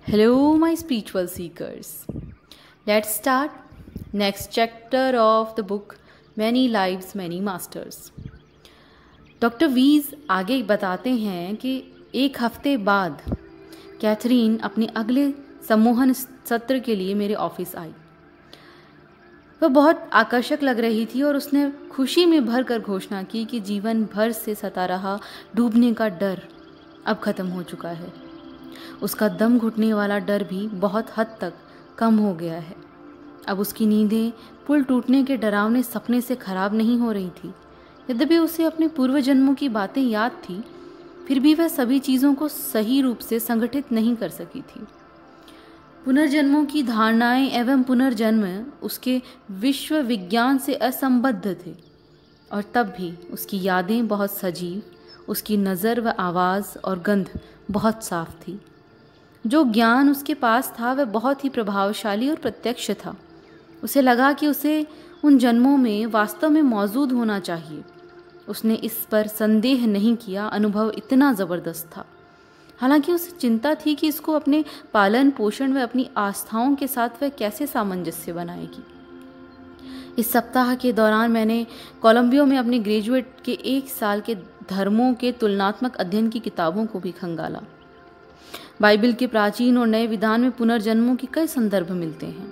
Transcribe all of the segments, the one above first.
Hello, my spiritual seekers. Let's start next chapter of the book Many Lives, Many Masters. Doctor Weiss आगे बताते हैं कि एक हफ्ते बाद कैथरीन अपने अगले सम्मोहन सत्र के लिए मेरे ऑफिस आई। वह बहुत आकर्षक लग रही थी और उसने खुशी में भर कर घोषणा की कि जीवन भर से सता रहा डूबने का डर अब खत्म हो चुका है। उसका दम घुटने वाला डर भी बहुत हद तक कम हो गया है। अब उसकी नींदें पुल टूटने के डरावने सपने से खराब नहीं हो रही थी। यद्यपि उसे अपने पूर्व जन्मों की बातें याद थी, फिर भी वह सभी चीज़ों को सही रूप से संगठित नहीं कर सकी थी। पुनर्जन्मों की धारणाएं एवं पुनर्जन्म उसके विश्व विज्ञान से असंबद्ध थे, और तब भी उसकी यादें बहुत सजीव, उसकी नज़र व आवाज़ और गंध बहुत साफ थी। जो ज्ञान उसके पास था वह बहुत ही प्रभावशाली और प्रत्यक्ष था। उसे लगा कि उसे उन जन्मों में वास्तव में मौजूद होना चाहिए। उसने इस पर संदेह नहीं किया, अनुभव इतना ज़बरदस्त था। हालांकि उसे चिंता थी कि इसको अपने पालन पोषण व अपनी आस्थाओं के साथ वह कैसे सामंजस्य बनाएगी। इस सप्ताह के दौरान मैंने कोलंबिया में अपने ग्रेजुएट के 1 साल के धर्मों के तुलनात्मक अध्ययन की किताबों को भी खंगाला। बाइबल के प्राचीन और नए विधान में पुनर्जन्मों के कई संदर्भ मिलते हैं।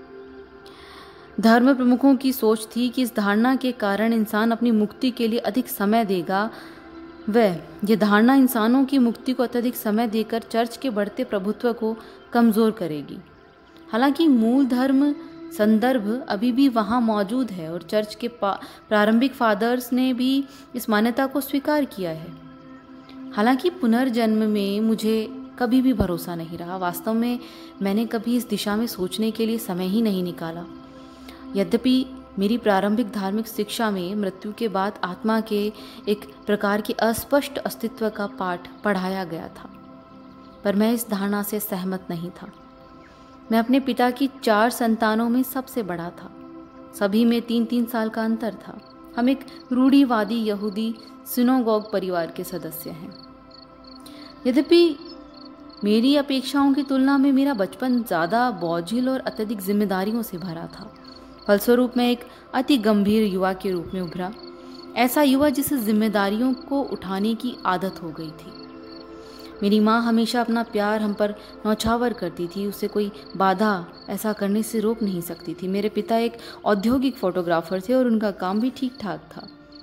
धर्म प्रमुखों की सोच थी कि इस धारणा के कारण इंसान अपनी मुक्ति के लिए अधिक समय देगा। यह धारणा इंसानों की मुक्ति को अत्यधिक समय देकर चर्च के बढ़ते प्रभुत्व को कमज़ोर करेगी। हालांकि मूल धर्म संदर्भ अभी भी वहाँ मौजूद है और चर्च के प्रारंभिक फादर्स ने भी इस मान्यता को स्वीकार किया है। हालांकि पुनर्जन्म में मुझे कभी भी भरोसा नहीं रहा। वास्तव में मैंने कभी इस दिशा में सोचने के लिए समय ही नहीं निकाला। यद्यपि मेरी प्रारंभिक धार्मिक शिक्षा में मृत्यु के बाद आत्मा के एक प्रकार के अस्पष्ट अस्तित्व का पाठ पढ़ाया गया था, पर मैं इस धारणा से सहमत नहीं था। मैं अपने पिता की 4 संतानों में सबसे बड़ा था। सभी में 3-3 साल का अंतर था। हम एक रूढ़िवादी यहूदी सिनोगोग परिवार के सदस्य हैं। यद्यपि मेरी अपेक्षाओं की तुलना में मेरा बचपन ज़्यादा बोझिल और अत्यधिक जिम्मेदारियों से भरा था। फलस्वरूप मैं एक अति गंभीर युवा के रूप में उभरा, ऐसा युवा जिसे जिम्मेदारियों को उठाने की आदत हो गई थी। मेरी माँ हमेशा अपना प्यार हम पर न्यौछावर करती थी। उसे कोई बाधा ऐसा करने से रोक नहीं सकती थी। मेरे पिता एक औद्योगिक फोटोग्राफर थे और उनका काम भी ठीक ठाक था।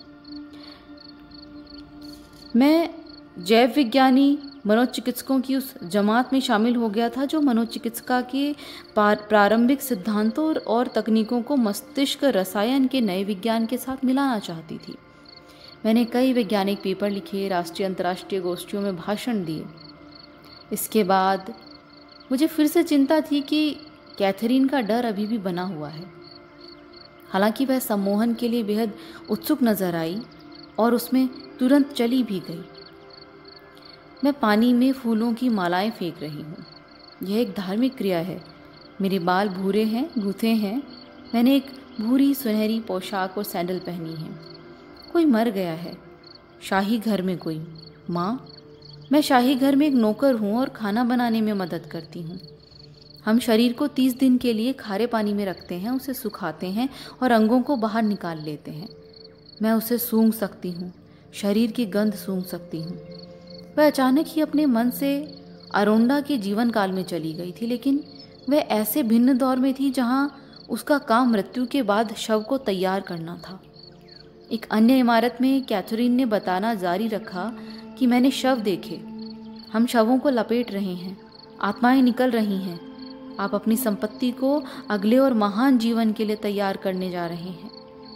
मैं जैव विज्ञानी मनोचिकित्सकों की उस जमात में शामिल हो गया था जो मनोचिकित्सा के प्रारंभिक सिद्धांतों और तकनीकों को मस्तिष्क रसायन के नए विज्ञान के साथ मिलाना चाहती थी। मैंने कई वैज्ञानिक पेपर लिखे, राष्ट्रीय अंतर्राष्ट्रीय गोष्ठियों में भाषण दिए। इसके बाद मुझे फिर से चिंता थी कि कैथरीन का डर अभी भी बना हुआ है। हालांकि वह सम्मोहन के लिए बेहद उत्सुक नजर आई और उसमें तुरंत चली भी गई। मैं पानी में फूलों की मालाएं फेंक रही हूँ। यह एक धार्मिक क्रिया है। मेरे बाल भूरे हैं, गूंथे हैं। मैंने एक भूरी सुनहरी पोशाक और सैंडल पहनी है। कोई मर गया है। शाही घर में कोई। माँ, मैं शाही घर में एक नौकर हूँ और खाना बनाने में मदद करती हूँ। हम शरीर को 30 दिन के लिए खारे पानी में रखते हैं, उसे सुखाते हैं और अंगों को बाहर निकाल लेते हैं। मैं उसे सूंघ सकती हूँ, शरीर की गंध सूंघ सकती हूँ। वह अचानक ही अपने मन से अरोंडा के जीवन काल में चली गई थी, लेकिन वह ऐसे भिन्न दौर में थी जहाँ उसका काम मृत्यु के बाद शव को तैयार करना था। एक अन्य इमारत में कैथरीन ने बताना जारी रखा कि मैंने शव देखे। हम शवों को लपेट रहे हैं, आत्माएं निकल रही हैं। आप अपनी संपत्ति को अगले और महान जीवन के लिए तैयार करने जा रहे हैं।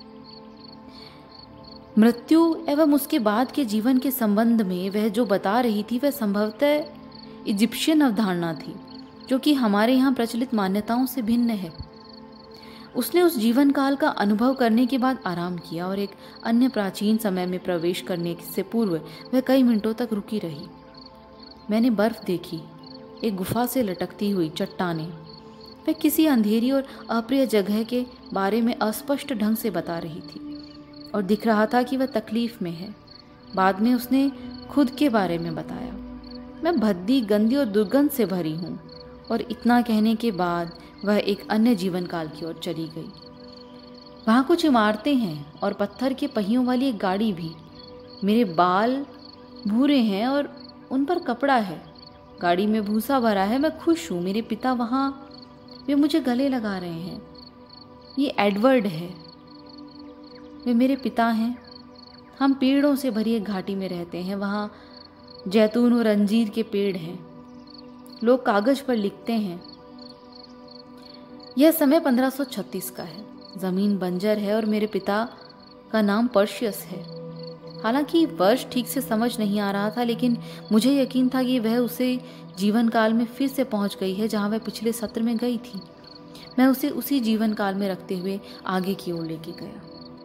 मृत्यु एवं उसके बाद के जीवन के संबंध में वह जो बता रही थी वह संभवतः इजिप्शियन अवधारणा थी, जो कि हमारे यहाँ प्रचलित मान्यताओं से भिन्न है। उसने उस जीवन काल का अनुभव करने के बाद आराम किया और एक अन्य प्राचीन समय में प्रवेश करने से पूर्व वह कई मिनटों तक रुकी रही। मैंने बर्फ देखी, एक गुफा से लटकती हुई चट्टानें। वह किसी अंधेरी और अप्रिय जगह के बारे में अस्पष्ट ढंग से बता रही थी और दिख रहा था कि वह तकलीफ में है। बाद में उसने खुद के बारे में बताया। मैं भद्दी, गंदी और दुर्गंध से भरी हूँ। और इतना कहने के बाद वह एक अन्य जीवन काल की ओर चली गई। वहाँ कुछ इमारतें हैं और पत्थर के पहियों वाली एक गाड़ी भी। मेरे बाल भूरे हैं और उन पर कपड़ा है। गाड़ी में भूसा भरा है। मैं खुश हूँ। मेरे पिता वहाँ, वे मुझे गले लगा रहे हैं। ये एडवर्ड है, वे मेरे पिता हैं। हम पेड़ों से भरी एक घाटी में रहते हैं। वहाँ जैतून और अंजीर के पेड़ हैं। लोग कागज पर लिखते हैं। यह समय 1536 का है। जमीन बंजर है और मेरे पिता का नाम पर्शियस है। हालांकि वर्ष ठीक से समझ नहीं आ रहा था, लेकिन मुझे यकीन था कि वह उसे जीवन काल में फिर से पहुंच गई है जहां वह पिछले सत्र में गई थी। मैं उसे उसी जीवन काल में रखते हुए आगे की ओर लेके गया।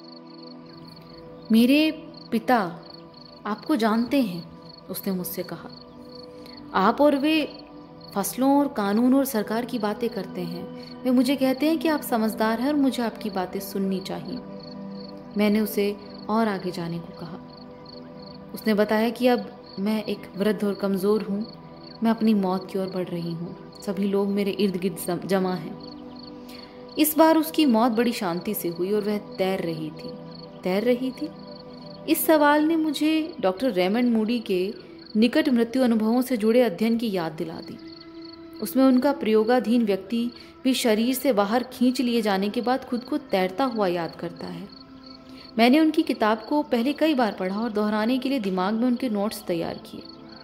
मेरे पिता आपको जानते हैं, उसने मुझसे कहा। आप और वे फसलों और कानून और सरकार की बातें करते हैं। वे मुझे कहते हैं कि आप समझदार हैं और मुझे आपकी बातें सुननी चाहिए। मैंने उसे और आगे जाने को कहा। उसने बताया कि अब मैं एक वृद्ध और कमज़ोर हूँ। मैं अपनी मौत की ओर बढ़ रही हूँ। सभी लोग मेरे इर्द गिर्द जमा हैं। इस बार उसकी मौत बड़ी शांति से हुई और वह तैर रही थी। इस सवाल ने मुझे डॉक्टर रेमंड मूडी के निकट मृत्यु अनुभवों से जुड़े अध्ययन की याद दिला दी। उसमें उनका प्रयोगाधीन व्यक्ति भी शरीर से बाहर खींच लिए जाने के बाद खुद को तैरता हुआ याद करता है। मैंने उनकी किताब को पहले कई बार पढ़ा और दोहराने के लिए दिमाग में उनके नोट्स तैयार किए।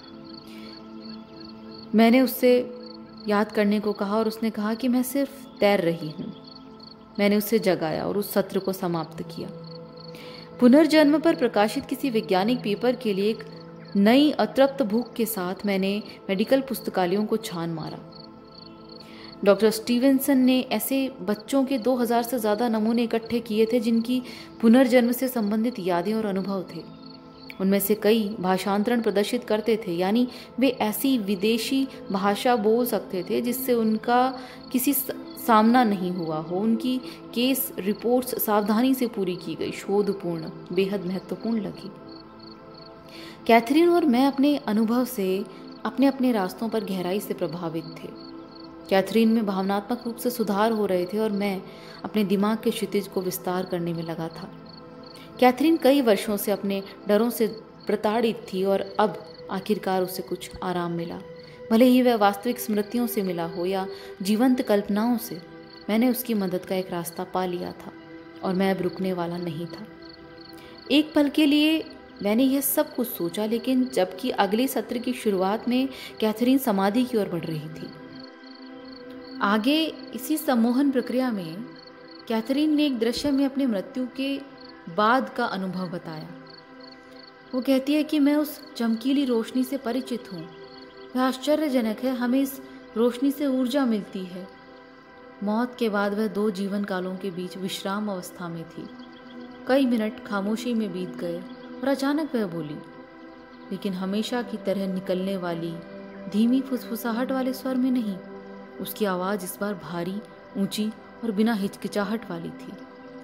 मैंने उससे याद करने को कहा और उसने कहा कि मैं सिर्फ तैर रही हूँ। मैंने उसे जगाया और उस सत्र को समाप्त किया। पुनर्जन्म पर प्रकाशित किसी वैज्ञानिक पेपर के लिए एक नई अतृप्त भूख के साथ मैंने मेडिकल पुस्तकालयों को छान मारा। डॉक्टर स्टीवेंसन ने ऐसे बच्चों के 2000 से ज़्यादा नमूने इकट्ठे किए थे जिनकी पुनर्जन्म से संबंधित यादें और अनुभव थे। उनमें से कई भाषांतरण प्रदर्शित करते थे, यानी वे ऐसी विदेशी भाषा बोल सकते थे जिससे उनका किसी सामना नहीं हुआ हो। उनकी केस रिपोर्ट्स सावधानी से पूरी की गई, शोधपूर्ण, बेहद महत्वपूर्ण लगी। कैथरीन और मैं अपने अनुभव से अपने अपने रास्तों पर गहराई से प्रभावित थे। कैथरीन में भावनात्मक रूप से सुधार हो रहे थे और मैं अपने दिमाग के क्षितिज को विस्तार करने में लगा था। कैथरीन कई वर्षों से अपने डरों से प्रताड़ित थी और अब आखिरकार उसे कुछ आराम मिला। भले ही वह वास्तविक स्मृतियों से मिला हो या जीवंत कल्पनाओं से, मैंने उसकी मदद का एक रास्ता पा लिया था और मैं अब रुकने वाला नहीं था। एक पल के लिए मैंने यह सब कुछ सोचा, लेकिन जबकि अगले सत्र की शुरुआत में कैथरीन समाधि की ओर बढ़ रही थी। आगे इसी सम्मोहन प्रक्रिया में कैथरीन ने एक दृश्य में अपनी मृत्यु के बाद का अनुभव बताया। वो कहती है कि मैं उस चमकीली रोशनी से परिचित हूँ। वह आश्चर्यजनक है, हमें इस रोशनी से ऊर्जा मिलती है। मौत के बाद वह 2 जीवन कालों के बीच विश्राम अवस्था में थी। कई मिनट खामोशी में बीत गए और अचानक वह बोली, लेकिन हमेशा की तरह निकलने वाली धीमी फुसफुसाहट वाले स्वर में नहीं। उसकी आवाज़ इस बार भारी, ऊंची और बिना हिचकिचाहट वाली थी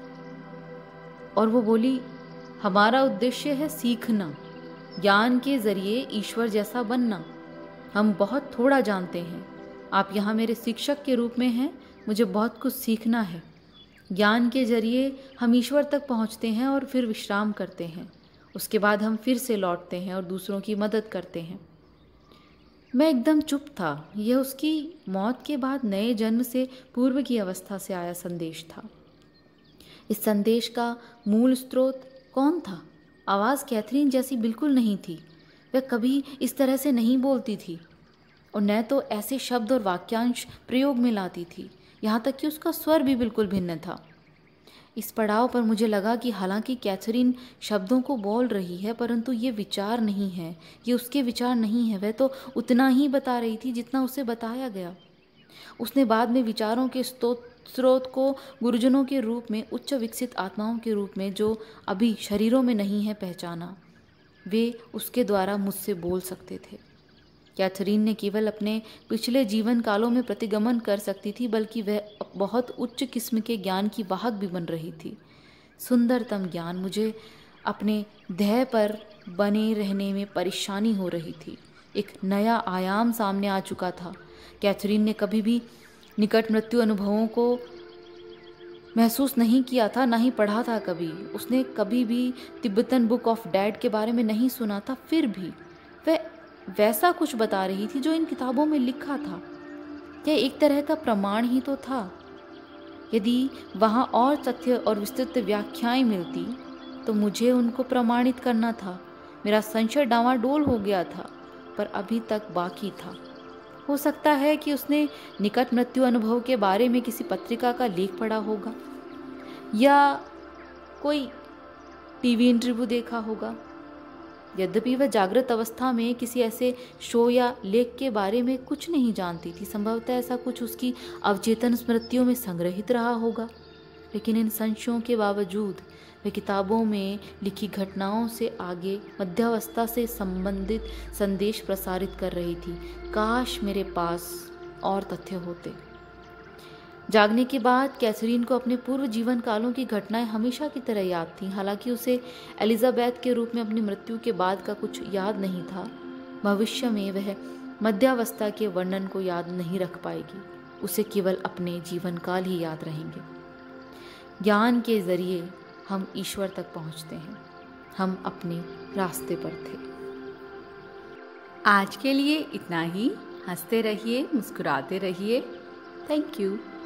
और वो बोली, हमारा उद्देश्य है सीखना, ज्ञान के जरिए ईश्वर जैसा बनना। हम बहुत थोड़ा जानते हैं। आप यहाँ मेरे शिक्षक के रूप में हैं। मुझे बहुत कुछ सीखना है। ज्ञान के जरिए हम ईश्वर तक पहुँचते हैं और फिर विश्राम करते हैं। उसके बाद हम फिर से लौटते हैं और दूसरों की मदद करते हैं। मैं एकदम चुप था। यह उसकी मौत के बाद नए जन्म से पूर्व की अवस्था से आया संदेश था। इस संदेश का मूल स्रोत कौन था? आवाज़ कैथरीन जैसी बिल्कुल नहीं थी। वह कभी इस तरह से नहीं बोलती थी और न तो ऐसे शब्द और वाक्यांश प्रयोग में लाती थी। यहाँ तक कि उसका स्वर भी बिल्कुल भिन्न था। इस पड़ाव पर मुझे लगा कि हालांकि कैथरीन शब्दों को बोल रही है, परंतु ये विचार नहीं है, ये उसके विचार नहीं है। वह तो उतना ही बता रही थी जितना उसे बताया गया। उसने बाद में विचारों के स्रोत को गुरुजनों के रूप में, उच्च विकसित आत्माओं के रूप में, जो अभी शरीरों में नहीं है, पहचाना। वे उसके द्वारा मुझसे बोल सकते थे। कैथरीन ने केवल अपने पिछले जीवन कालों में प्रतिगमन कर सकती थी, बल्कि वह बहुत उच्च किस्म के ज्ञान की वाहक भी बन रही थी। सुंदरतम ज्ञान। मुझे अपने ध्येय पर बने रहने में परेशानी हो रही थी। एक नया आयाम सामने आ चुका था। कैथरीन ने कभी भी निकट मृत्यु अनुभवों को महसूस नहीं किया था, ना ही पढ़ा था कभी। उसने कभी भी तिब्बतन बुक ऑफ डेड के बारे में नहीं सुना था। फिर भी वह वैसा कुछ बता रही थी जो इन किताबों में लिखा था। यह एक तरह का प्रमाण ही तो था। यदि वहाँ और तथ्य और विस्तृत व्याख्याएं मिलती तो मुझे उनको प्रमाणित करना था। मेरा संशय डावाडोल हो गया था, पर अभी तक बाकी था। हो सकता है कि उसने निकट मृत्यु अनुभव के बारे में किसी पत्रिका का लेख पढ़ा होगा या कोई टीवी इंटरव्यू देखा होगा। यद्यपि वह जागृत अवस्था में किसी ऐसे शो या लेख के बारे में कुछ नहीं जानती थी। संभवतः ऐसा कुछ उसकी अवचेतन स्मृतियों में संग्रहित रहा होगा, लेकिन इन संशयों के बावजूद वे किताबों में लिखी घटनाओं से आगे मध्यावस्था से संबंधित संदेश प्रसारित कर रही थी। काश मेरे पास और तथ्य होते। जागने के बाद कैथरीन को अपने पूर्व जीवन कालों की घटनाएं हमेशा की तरह याद थीं। हालांकि उसे एलिजाबेथ के रूप में अपनी मृत्यु के बाद का कुछ याद नहीं था। भविष्य में वह मध्यावस्था के वर्णन को याद नहीं रख पाएगी। उसे केवल अपने जीवन काल ही याद रहेंगे। ज्ञान के जरिए हम ईश्वर तक पहुंचते हैं। हम अपने रास्ते पर थे। आज के लिए इतना ही। हंसते रहिए, मुस्कुराते रहिए। Thank you.